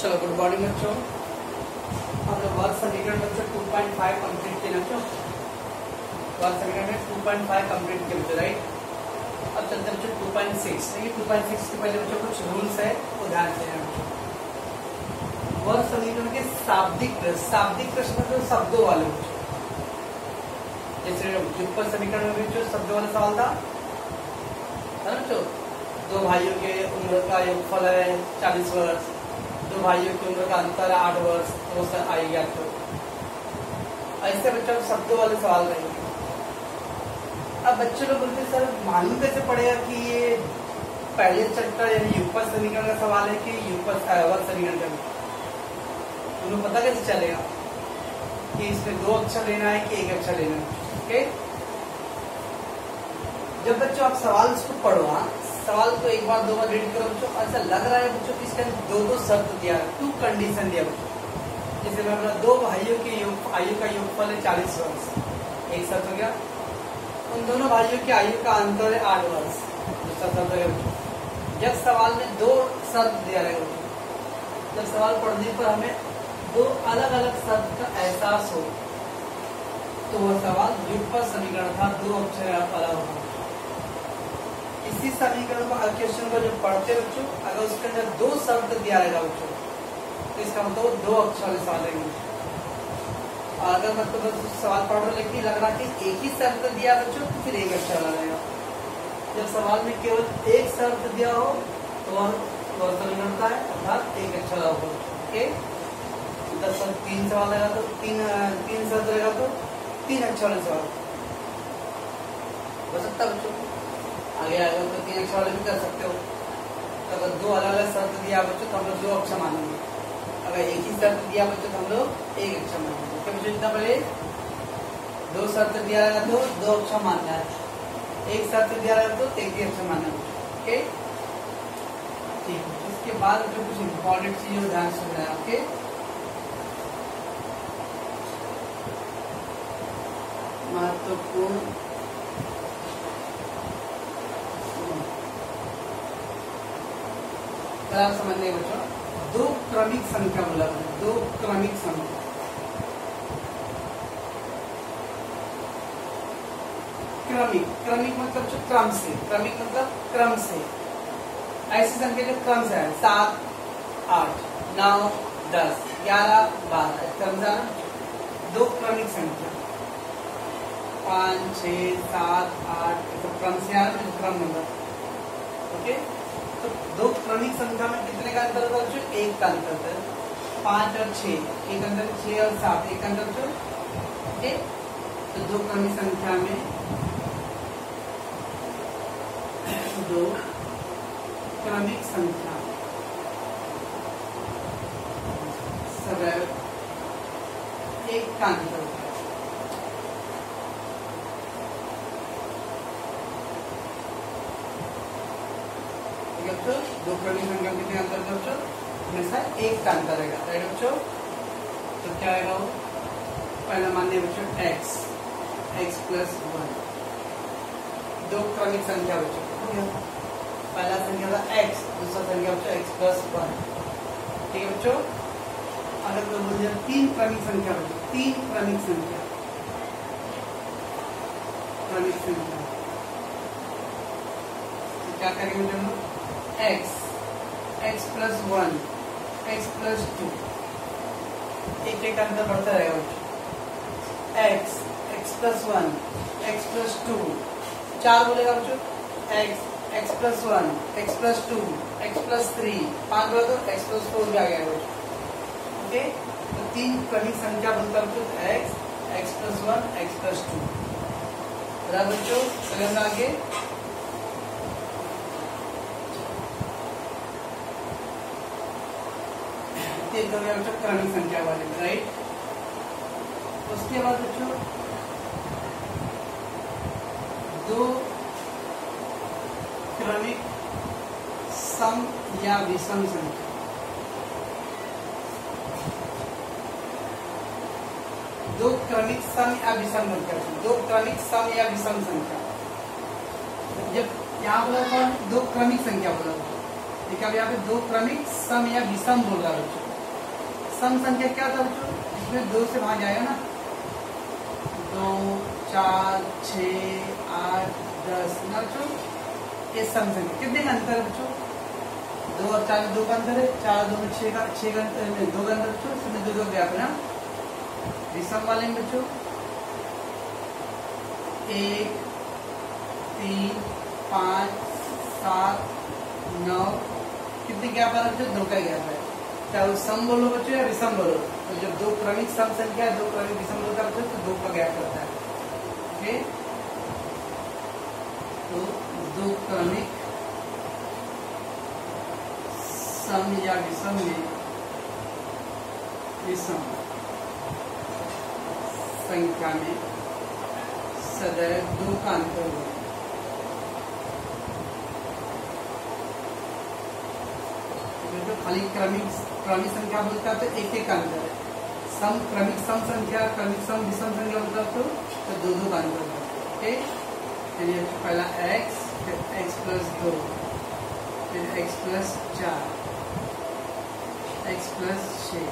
चलो good morning बच्चों। हम लोग वर्ग समीकरण बच्चों 2.5 कंप्लीट किए बच्चों। वर्ग समीकरण में 2.5 कंप्लीट किए बच्चों, राइट। अब चलते हैं बच्चों 2.6। देखिए 2.6 के पहले बच्चों कुछ रूल्स है वो ध्यान से बच्चों। वर्ग समीकरण के शाब्दिक प्रश्न मतलब शब्दों वाले बच्चों, जैसे युगपत समीकरण में बच्चों शब्दों वाला सवाल था ना बच्चों। दो भाइयों के उम्र का योगफल है 40 वर्ष, दो भाइयों की उम्र का अंतर 8 वर्ष, तो सर आई गया। तो ऐसे बच्चों शब्दों वाले सवाल रहेंगे। अब बच्चे लोग बोलते सर मालूम कैसे पड़ेगा कि ये पहले चैप्टर यानी युगपत समीकरण का सवाल है कि युगपत वर्ग समीकरण का। उन्हें पता कैसे चलेगा कि इसमें 2 अक्षर लेना है कि 1 अक्षर लेना है। ओके, जब बच्चों आप सवाल इसको पढ़ो, सवाल को एक बार 2 बार रीड करो बच्चों, ऐसा लग रहा है बच्चों कि इसके अंदर 2 शर्त दिया है, 2 कंडीशन दिया बच्चों। जैसे मैं बोला 2 भाइयों की आयु का योगफल है 40 वर्ष, एक शर्त हो गया। उन दोनों भाइयों की आयु का अंतर है 8 वर्ष, दूसरा शर्त हो गया बच्चों। जब सवाल में 2 शर्त दिया रहेगा बच्चों, जब सवाल पढ़ने पर हमें 2 अलग अलग शब्द का एहसास हो तो वह सवाल युगपत समीकरण था, 2 अक्षर अलग होगा। इसी समीकरण को क्वेश्चन को जब पढ़ते बच्चों, अगर उसके अंदर 2 शब्द दिया रहेगा बच्चों तो इसका मतलब 2 अक्षर वाले सवाल रहेंगे। अगर मतलब सवाल पढ़ रहे लेकिन लग रहा कि एक ही शब्द दिया बच्चों तो फिर 1 अक्षर वाला रहेगा। जब सवाल में केवल 1 शब्द दिया हो तो वह समीकरण है अर्थात 1 अक्षर वाला होगा। ओके, 3 सवाल रहेगा तो 3 शब्द रहेगा तो 3 अक्षर वाले सवाल हो सकता है बच्चों। आगे आएगा तो 3 अक्षर वाले भी कर सकते हो। तो अगर 2 अलग अलग शब्द दिया बच्चों तो हम लोग 2 अक्षर मानेंगे। अगर एक ही शब्द दिया बच्चों तो हम लोग 1 अक्षर मानेंगे। क्या बच्चों इतना पहले 2 शब्द दिया रहेगा तो 2 अक्षर मानना है, 1 शब्द दिया रहेगा तो 1 ही अक्षर मानना है। ओके ठीक है। इसके बाद जो कुछ इम्पोर्टेंट चीज ध्यान से सुनना है। ओके, महत्वपूर्ण समझने बच्चों, 2 क्रमिक संख्या बोला, 2 क्रमिक संख्या। क्रमिक मतलब जो क्रम से, क्रमिक मतलब क्रम से। ऐसी संख्या जो क्रम से है 7, 8, 9, 10, 11, 12 क्रम से 2 क्रमिक संख्या 5, 6, 7, 8 तो क्रम से आ रहा है, क्रम नंबर। ओके, तो 2 क्रमिक संख्या में कितने का अंतर होता है? 1 का अंतर होता है। 5 और 6 एक अंतर, 6 और 7 एक अंतर। ओके, तो 2 क्रमिक संख्या में 2 क्रमिक संख्या सब 1 का अंतर होता है। बच्चों 2 क्रमिक संख्या कितने अंतर बच्चों? हमेशा 1 का अंतर रहेगा, राइट बच्चों। तो क्या आएगा वो? पहला मान्य बच्चों x plus 1, 2 क्रमिक संख्या बच्चों। पहला संख्या था x, दूसरा संख्या बच्चों x plus 1। ठीक है बच्चों। अगर कोई बोल दिया 3 क्रमिक संख्या बच्चों, 3 क्रमिक संख्या, तो क्या करेंगे हम लोग? x plus 1, x plus 2, एक अंतर बढ़ता रहेगा बच्चों। x plus 1, x plus 2, 4 बोलेगा बच्चों। x plus 1, x plus 2, x plus 3, 5 बोला तो x plus 4 भी आ गया बच्चों। ओके, तो 3 क्रमिक संख्या बनता है बच्चों x plus 1, x plus 2। बराबर बच्चों, चलेंगे आगे। बच्चों क्रमिक संख्या वाले, राइट। उसके बाद बच्चों 2 क्रमिक सम या विषम संख्या। 2 क्रमिक सम या विषम संख्या, 2 क्रमिक सम या विषम संख्या। जब यहाँ बोला 2 क्रमिक संख्या बोला, देखिए अब यहाँ पे 2 क्रमिक सम या विषम बोल रहा है बच्चों। सम संख्या क्या था बच्चों, इसमें 2 से भाग जाएगा ना, 2 4 6 8 10 ना बच्चों, ये सम संख्या। कितने का अंतर है बच्चों, 2 और 4 में 2 का अंतर है, 4 2 में 6 का अंतर है, 2 का अंतर बच्चों, इसमें 2 गैप है ना। विषम वाले में बच्चों 1 3 5 7 9 कितने गैप आ रहा है, 2 का गैप है। चाहे वो सम बोलो बच्चों या विषम बोलो, तो जब 2 क्रमिक सम संख्या है, 2 क्रमिक विषम बोलता है बच्चों, तो 2 का गैप रहता है। ओके, तो 2 क्रमिक सम या विषम में विषम संख्या में सदैव 2 का अंतर होगा। तो खाली क्रमिक संख्या बोलता है तो एक का अंतर है, सम क्रमिक सम संख्या, क्रमिक सम विषम संख्या बोलता है तो 2 का अंतर है। ओके, यानी पहला x, फिर x प्लस 2, फिर x प्लस 4, x प्लस 6,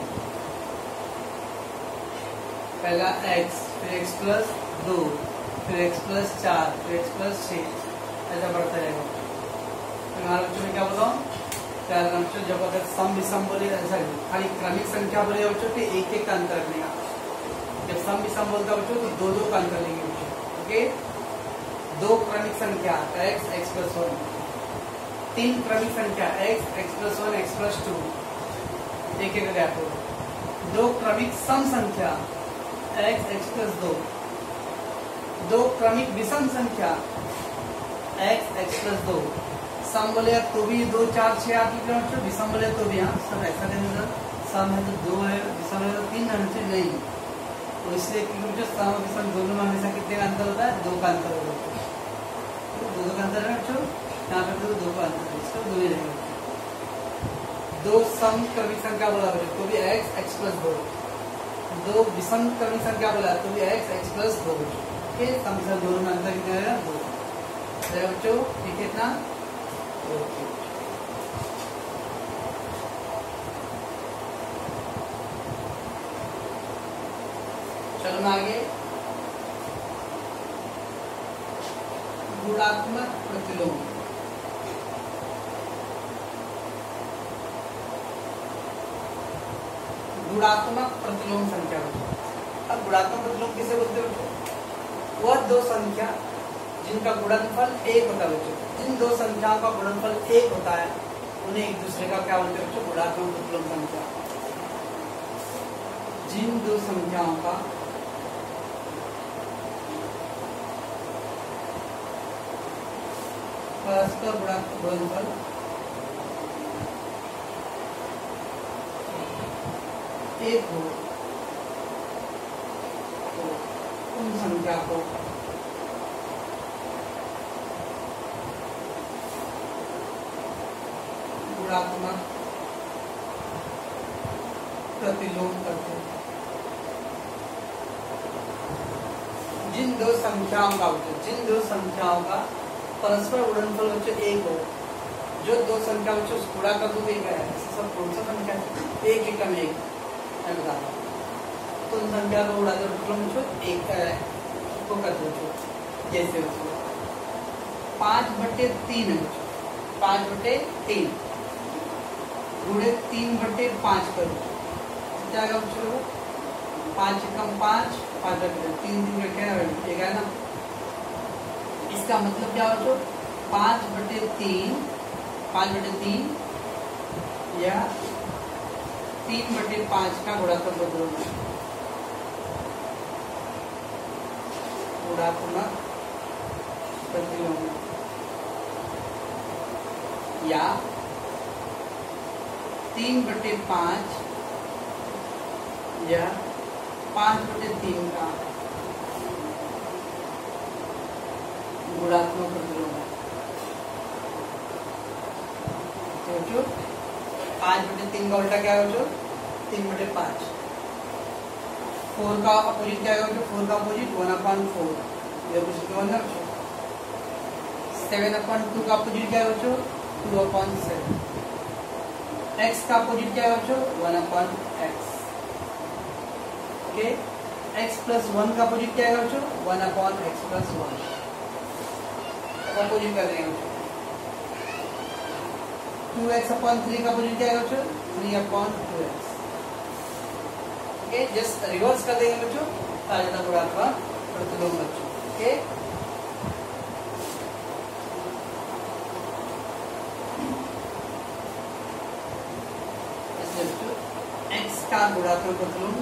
पहला x, फिर x प्लस 2, फिर x प्लस 4, फिर x प्लस 6, ऐसा बढ़ता रहेगा। तो हमारे बच्चों में क्या बोला, जब अगर सम विषम बोले, खाली क्रमिक संख्या बोले बच्चों तो एक का अंतर रखने का। जब सम विषम बोलता बच्चों तो 2 का अंतर लेंगे बच्चों। ओके, 2 क्रमिक संख्या x x प्लस 1, 3 क्रमिक संख्या x प्लस 1 x प्लस 2, एक का गैप होगा। 2 क्रमिक सम संख्या x प्लस 2, 2 क्रमिक विषम संख्या x प्लस 2। सम बोले तो भी 2 4 6 8 किलोमीटर, विषम बोले तो भी यहाँ सब ऐसा देना, सम है तो 2 है, विषम है तो 3 है, नहीं। तो इसलिए किलोमीटर सम और विषम दोनों में हमेशा कितने का अंतर होता है, 2 का अंतर होगा। तो 2 का अंतर है बच्चों, यहाँ पे 2 का अंतर है, इसको 2 ही रहेगा। 2 सम क्रमिक संख्या बोला तो भी x प्लस 2, 2 विषम क्रमिक संख्या बोला तो भी x प्लस 2। ओके, सम से दोनों में अंतर कितना है, 2 बच्चों। ठीक है इतना। चलो आगे, गुणात्मक प्रतिलोम। गुणात्मक प्रतिलोम संख्या। अब गुणात्मक प्रतिलोम किसे बोलते हैं, वह 2 संख्या जिनका गुणनफल 1 होता है बच्चों। जिन 2 संख्याओं का गुणनफल 1 होता है उन्हें एक दूसरे का क्या बोलते हैं बच्चों, गुणात्मक प्रतिलोम संख्या। जिन 2 संख्याओं का परस्पर गुणनफल 1 हो तो उन संख्या को गुणात्मक प्रतिलोम करते हैं। जिन 2 संख्याओं का परस्पर गुणनफल बच्चों 1 हो, जो 2 संख्या बच्चों गुणा कर दो 1 है, सब कौन सा संख्या 1 एकम 1 है बता, तो उन संख्या का गुणात्मक प्रतिलोम बच्चों 1 को कर दो। जैसे 5/3 है, 5/3 गुणे 3/5 करो, क्या आएगा बच्चों, 5 एकम 5, 5/3, 3 दिन क्या है ना। इसका मतलब क्या हो, 5/3 या 3/5 का गुणात्मक प्रतिलोम। गुणात्मक प्रतिलोम या 3/5 या 5/3 का गुणात्मक प्रतिलोम है। तो 5/3 का उल्टा क्या है, 3/5। 4 का अपोजिट क्या है, 4 का अपोजिट 1/4, ये कुछ 1 है। 7/2 का अपोजिट क्या है, 2/7। x का अपोजिट क्या है, 1/x। ओके। x प्लस 1 का अपोजिट क्या आएगा बच्चों? 1 अपॉन x प्लस 1 अपोजिट कर देंगे बच्चों। 2x अपॉन 3 का अपोजिट क्या आएगा बच्चों? 3 upon 2x। Okay, just reverse कर देंगे बच्चों, आ जाता पूरा आपका प्रतिलोम बच्चों। ओके, x का गुणात्मक प्रतिलोम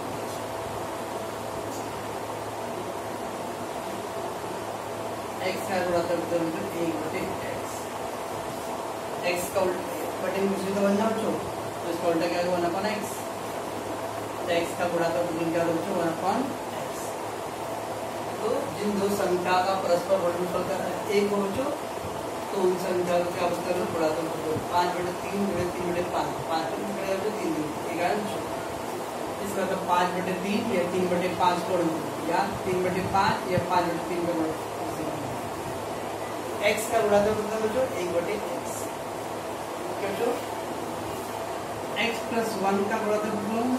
x का गुणात्मक प्रतिलोम 1/x। x का बटे दूसरी का बनना बच्चों, तो इसका उल्टा क्या होगा? 1 अपॉन x। तो x का गुणात्मक प्रतिलोम क्या होगा बच्चों? 1 अपॉन x। तो जिन दो संख्या का परस्पर गुणनफल का 1 हो बच्चों, तो उन संख्या को क्या कर लो? गुणात्मक प्रतिलोम 5/3 × 3/5, 5 पर निकलेगा जो 3 11। इसका मतलब 5/3 या 3/5 को या 3/5 या 5/3 का गुणा। x का गुणात्मक प्रतिलोम बच्चों 1/x। क्या बच्चों? x प्लस 1 का गुणात्मक प्रतिलोम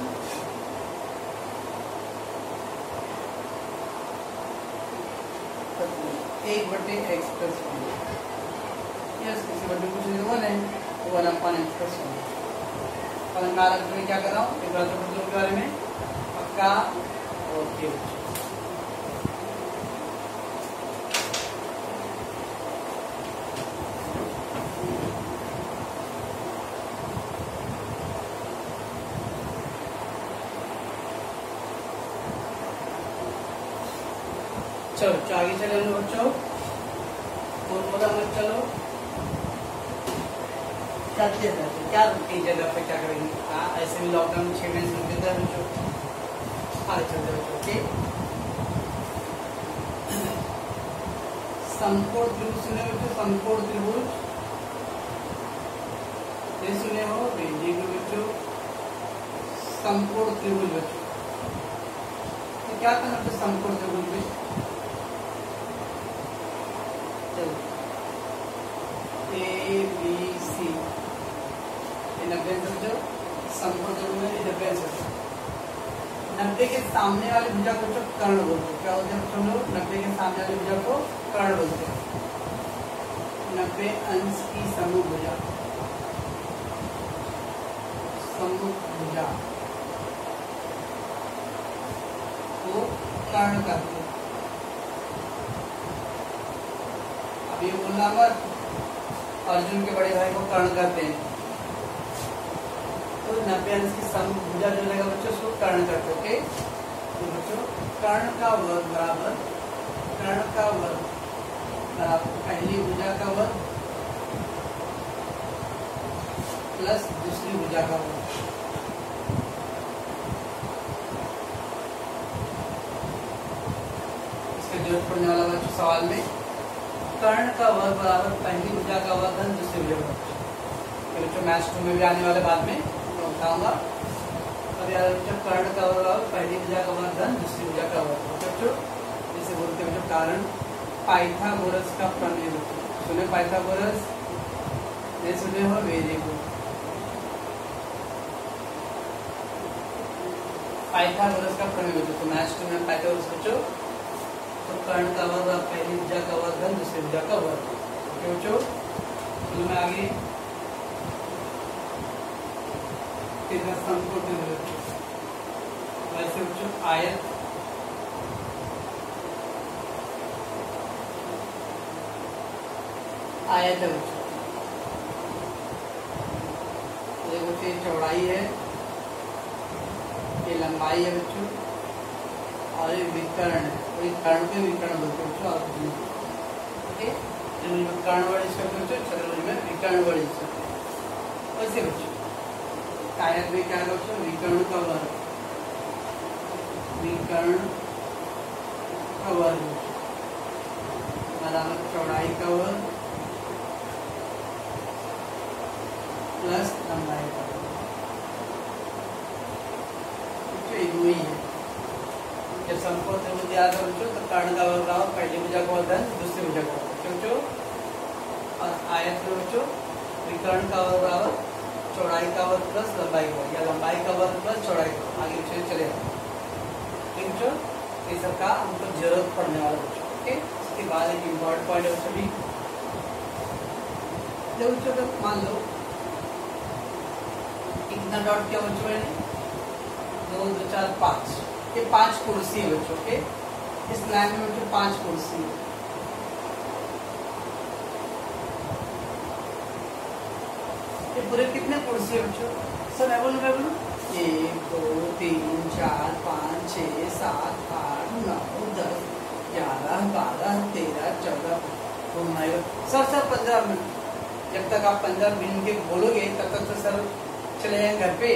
1/x प्लस 1। यस, किसी बटे कुछ नहीं 1 है, तो 1 अपॉन x प्लस 1। और मैं क्या कर रहा हूँ? एक गुणात्मक प्रतिलोम के बारे में पक्का। ओके, चलो आगे चले हम लोग बच्चों। फॉर्मूला मत चलो, चलते रहते क्या रुकती जगह पे क्या करेंगे? हाँ, ऐसे भी लॉकडाउन में 6 महीने रुक देता है बच्चों। आगे चलते बच्चों। ओके, समकोण त्रिभुज सुने बच्चों? समकोण त्रिभुज ये सुने हो? वेरी गुड बच्चों। समकोण त्रिभुज बच्चों, तो क्या करना बच्चों समकोण त्रिभुज में? ए बी सी 90 समझो। समकोण त्रिभुज में 90 90 के सामने वाले भुजा को जो कर्ण बोलते हैं। क्या होते हैं हम लोग? 90 के सामने वाले भुजा को कर्ण बोलते हैं। 90 अंश की समूह भुजा, समूह भुजा को कर्ण कहते हैं। अब ये बोलना मत अर्जुन के बड़े भाई को कर्ण कहते हैं, तो 90 अंश की समभुजा जो रहेगा बच्चों उसको कर्ण करते। ओके, तो बच्चों कर्ण का वर्ग बराबर पहली भुजा का वर्ग प्लस दूसरी भुजा का वर्ग। इसका जरूरत पड़ने वाला बच्चों सवाल में कर्ण का वर्ग बराबर पहली भुजा का वर्ग धन दूसरी भुजा का वर्ग। बच्चों मैथ्स 2 में भी आने वाले बाद में बताऊंगा। अब यार बच्चों कर्ण का वर्ग बराबर पहली भुजा का वर्ग धन दूसरी भुजा का वर्ग। बच्चों जिसे बोलते हैं बच्चों कारण पाइथागोरस का प्रमेय। सुने पाइथागोरस? नहीं सुने हो? Very good. पाइथागोरस का प्रमेय बच्चों, तो मैथ्स 2 में पाइथागोरस बच्चों, तो कर्ण का वर्ग पहली भुजा का वर्ग धन दूसरी भुजा का वर्ग। ओके बच्चों, तो मैं आगे समकोण त्रिभुज। वैसे बच्चों आयत है बच्चों, ये बच्चों चौड़ाई है, ये लंबाई है बच्चों, और ये विकर्ण है। तो इस कर्ण पे विकर्ण बोलते हैं बच्चों। ओके, कर्ण वर्ड यूज करते बच्चों, चतुर्भुज में विकर्ण वर्ड यूज करते हैं। वैसे बच्चों आयत में क्या है बच्चों? विकर्ण का वर्ग, विकर्ण का वर्ग बराबर चौड़ाई का वर्ग प्लस लंबाई का वर्ग। वही है जब समकोण त्रिभुज याद है बच्चों, तो कर्ण का वर्ग बराबर पहली भुजा का वर्ग धन दूसरी भुजा का वर्ग बच्चों। और आयत में बच्चों विकर्ण का वर्ग बराबर चौड़ाई का वर्ग प्लस लंबाई का वर्ग, या लंबाई का वर्ग प्लस चौड़ाई का वर्ग। आगे चले ये सब का हमको जरूरत पड़ने वाला बच्चों। ओके, इसके बाद एक इम्पोर्टेंट पॉइंट है बच्चों भी, जब बच्चों का मान लो कितना डॉट किया बच्चों मैंने, 2 2 4 5, ये 5 कुर्सी है बच्चों के, इस लाइन में बच्चों 5 कुर्सी है। ये पूरे कितने कुर्सी है बच्चों? सर मैं बोलूँ 1 2 3 4 5 6 7 8 9 10 11 12 13 14 सर 15 मिनट। जब तक आप 15 मिनट के बोलोगे तब तक तो सर चले जाएंगे घर पे।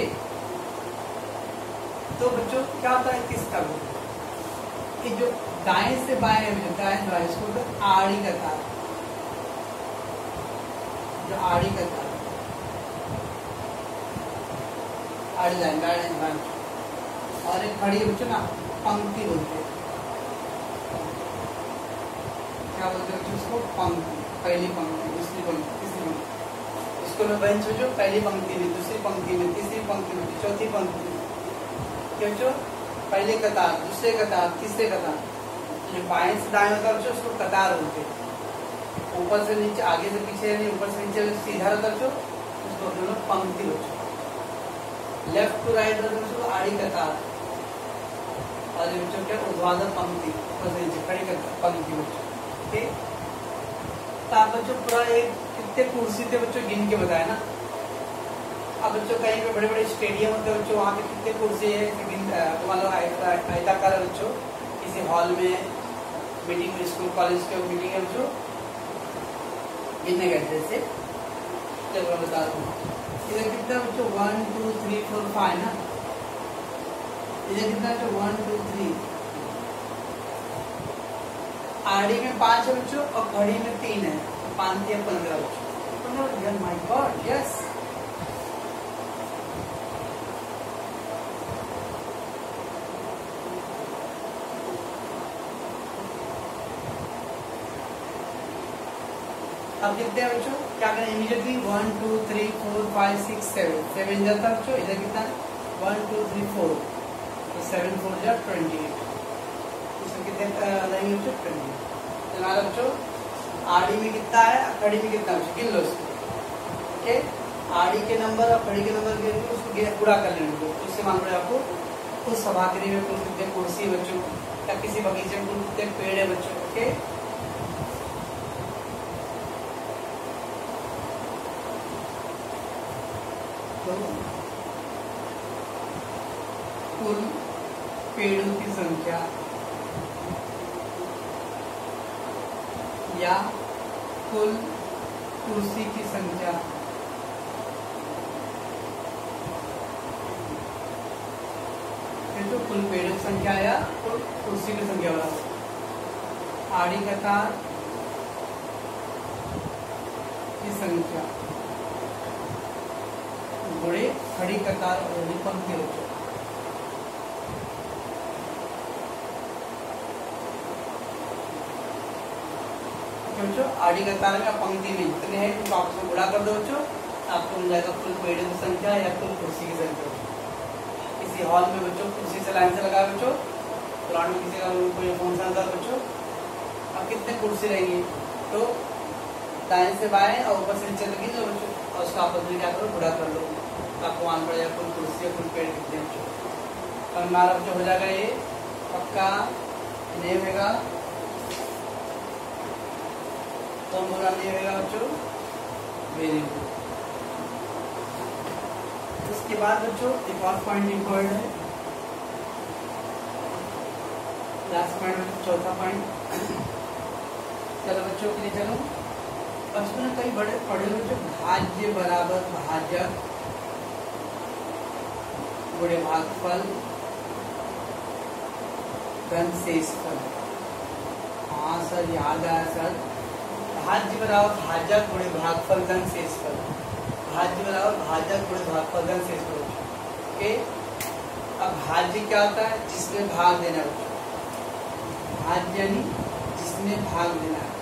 तो बच्चों क्या होता है किसका कि जो दाएं से बाएं है, दाएं से बाएं, इसको आड़ी का तार, जो आड़ी का तार, आड़ी लाइन और एक खड़ी बच्चों ना पंक्ति बोलते हैं। क्या बोलते हैं बच्चों उसको? पंक्ति। पहली पंक्ति, दूसरी पंक्ति, तीसरी पंक्ति। स्कूल में बेंच बच्चों पहली पंक्ति में, दूसरी पंक्ति में, तीसरी पंक्ति में, चौथी पंक्ति में। क्या बच्चों? पहले कतार, दूसरे कतार, तीसरे कतार। जो बाएं से दाएं होता है बच्चों उसको कतार बोलते हैं। ऊपर से नीचे, आगे से पीछे नहीं, ऊपर से नीचे सीधा होता है बच्चों, उसको हम लोग पंक्ति बच्चों। लेफ्ट टू राइट बच्चों आड़ी कतार, और ये बच्चों क्या ऊर्ध्वाधर पंक्ति, ऊपर से नीचे खड़ी पंक्ति बच्चों। ठीक, तो आप बच्चों पूरा एक कितने कुर्सी थे बच्चों गिन के बताए ना। अब बच्चों कहीं पे बड़े बड़े स्टेडियम होते हैं बच्चों, वहाँ पे कितने कुर्सी है तो मान लो आयताकार है बच्चों, किसी हॉल में मीटिंग में, स्कूल कॉलेज के मीटिंग है बच्चों, गिनने गए थे। चलो मैं बता दूँ, इधर कितना बच्चों 1 2 3 4 5 ना, इधर कितना बच्चों 1 2 3, आड़ी में 5 है बच्चों और घड़ी में 3 है, 5 या 15 बच्चों। My god, yes. अब कितने हैं बच्चों? क्या करें इमीडिएटली? 1 2 3 4 5 6 7 जाता है बच्चों। इधर कितना है? 1 2 3 4, तो 7 4 जा 28। इसमें कितने रहेंगे बच्चों? 20। हमारा बच्चों आड़ी में कितना है, खड़ी में कितना है, गिन लो इसको। ओके, आड़ी के नंबर और खड़ी के नंबर गिन के उसको पूरा कर लेंगे। तो उससे मान लो आपको उस सभागृह में कुल कितने कुर्सी बच्चों, या किसी बगीचे में कुल कितने पेड़ है बच्चों। ओके, तो कुल पेड़ों की संख्या या कुल कुर्सी की संख्या तो कुल पेड़ों की संख्या या कुल कुर्सी की संख्या बराबर आड़ी कतार की संख्या गुणे खड़ी कतार और पंक्ति बच्चों। बच्चों आड़ी कतार में पंक्ति में जितने हैं तो आपस में गुणा कर दो बच्चों, आपको मिल जाएगा कुल पेड़ों की संख्या या कुल कुर्सी की संख्या। किसी हॉल में बच्चों कुर्सी से लाइन से लगाए बच्चों, ग्राउंड में किसी का कोई फोन से अंदर बच्चों, अब कितने कुर्सी रहेंगी? तो दाएं से बाएं और ऊपर से नीचे तक गिन लो बच्चों, और उसका आपस में क्या करो? गुणा कर लो, आपको मान पड़ जाएगा कुल कुर्सी या कुल पेड़ कितने बच्चों। और हमारा बच्चों हो जाएगा ये पक्का नहीं होगा, फॉर्मूला नहीं होगा बच्चों। Very good. उसके बाद बच्चों एक और पॉइंट इम्पोर्टेंट है, लास्ट पॉइंट, चौथा पॉइंट। चलो बच्चों के लिए चलो, बचपन में कई बड़े पढ़े हुए जो भाज्य बराबर भाजक गुणे भागफल घन शेषफल। हाँ सर याद आया सर, भाज्य बराबर भाजक गुणे भागफल घन शेषफल, भाज्य बराबर भाजक गुणे भागफल घन शेषफल। ओके, अब भाज्य क्या होता है? जिसमें भाग देना है। भाज्य यानी जिसमें भाग देना है।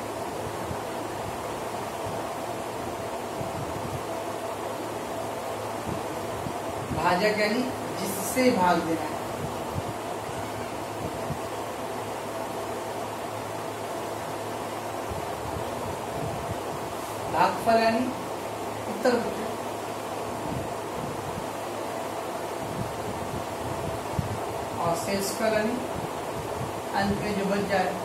भाजक यानी जिससे भाग देना है। भागफल यानी उत्तर बच्चों, और शेष का यानी अंत में जो बच जाए।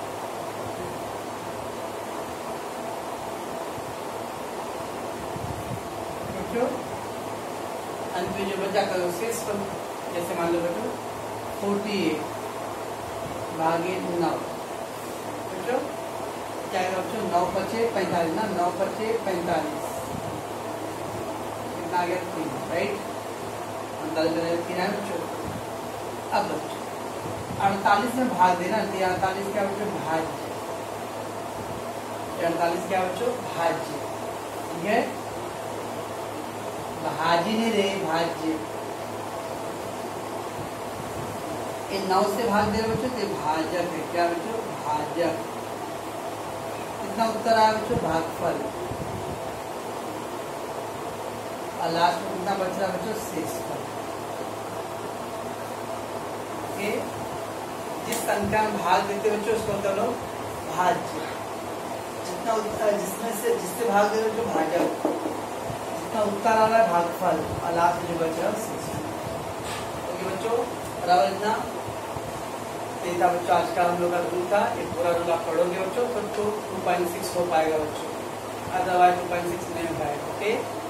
बच्चों अंत में जो बच जाता है शेष फल, जैसे मान लो बच्चों 48 भागे 9। बच्चों क्या है बच्चों, 9 पचे 45 ना, 9 पचे 45, कितना आ गया 3, राइट। 39 है बच्चों। अब बच्चों 48 में भाग देना, 48 क्या बच्चों भाज्य, 48 क्या बच्चों भाज्य, ठीक है, भाजी नहीं रहे भाज्य। इन 9 से भाग दे रहे बच्चों तो भाजक है, क्या बच्चों भाजक। कितना उत्तर आया बच्चों भागफल, और लास्ट में कितना बच रहा बच्चों शेषफल। ओके, जिस संख्या में भाग देते बच्चों उसको होता है भाज्य, जितना उत्तर जिससे भाग दे रहे बच्चों भाजक, जितना उत्तर आ रहा है भागफल, और लास्ट में जो बच रहा है शेषफल। ओके बच्चों, बराबर इतना था बच्चों आज का हम लोग का रूल था। ये पूरा रूल आप पढ़ोगे बच्चों तो 2.6 हो पाएगा बच्चों, अदरवाइज 2.6 नहीं हो पाएगा। ओके।